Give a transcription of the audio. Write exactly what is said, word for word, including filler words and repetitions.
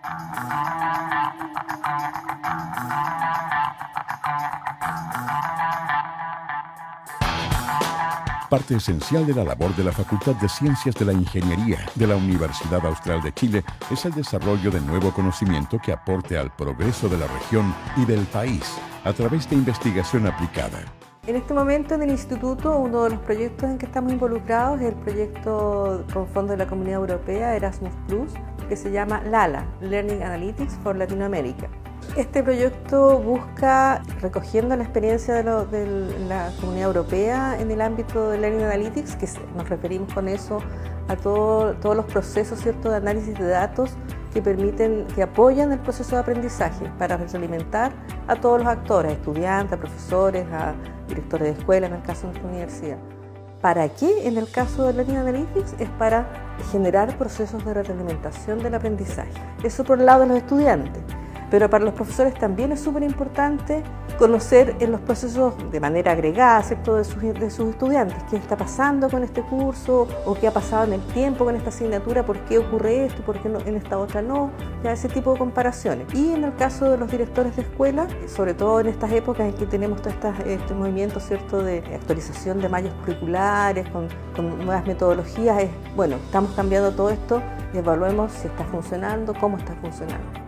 Parte esencial de la labor de la Facultad de Ciencias de la Ingeniería de la Universidad Austral de Chile es el desarrollo de nuevo conocimiento que aporte al progreso de la región y del país a través de investigación aplicada. En este momento en el Instituto uno de los proyectos en que estamos involucrados es el proyecto con fondos de la Comunidad Europea Erasmus Plus, que se llama LALA, Learning Analytics for Latinoamérica. Este proyecto busca, recogiendo la experiencia de, lo, de la Comunidad Europea en el ámbito de Learning Analytics, que nos referimos con eso a todo, todos los procesos, ¿cierto?, de análisis de datos que permiten, que apoyan el proceso de aprendizaje para retroalimentar a todos los actores, a estudiantes, a profesores, a directores de escuela, en el caso de nuestra universidad. ¿Para qué? En el caso de Learning Analytics es para generar procesos de retroalimentación del aprendizaje. Eso por el lado de los estudiantes. Pero para los profesores también es súper importante conocer en los procesos de manera agregada, ¿cierto?, de sus, de sus estudiantes, qué está pasando con este curso o qué ha pasado en el tiempo con esta asignatura, por qué ocurre esto, por qué no, en esta otra no, ya ese tipo de comparaciones. Y en el caso de los directores de escuela, sobre todo en estas épocas en que tenemos todo este, este movimiento, ¿cierto?, de actualización de mallas curriculares, con, con nuevas metodologías, es, bueno, estamos cambiando todo esto y evaluemos si está funcionando, cómo está funcionando.